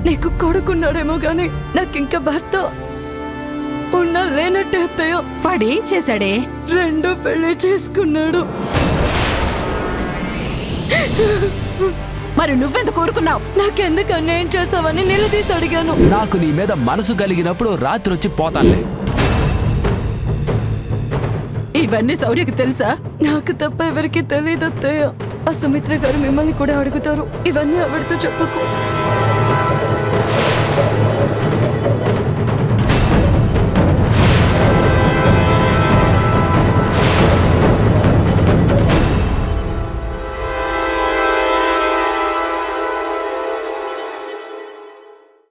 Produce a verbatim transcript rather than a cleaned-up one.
నీకు కొడుకున్నాడేమో గాని నాకింకా భర్త ఉన్నా లేనట్టే అత్తయ్య. వాడేం చేశాడే? రెండో పెళ్లి చేసుకున్నాడు. మరి నువ్వెందుకు కోరుకున్నావు? నాకెందుకు అన్యాయం చేసావని నిలదీసి అడిగాను. నాకు నీ మీద మనసు కలిగినప్పుడు రాత్రి వచ్చి పోతానులే. ఇవన్నీ శౌర్యకి తెలుసా? నాకు తప్ప ఎవరికి తెలియదు అత్తయ్య. ఆ సుమిత్ర గారు మిమ్మల్ని కూడా అడుగుతారు. ఇవన్నీ ఆవిడతో చెప్పకు.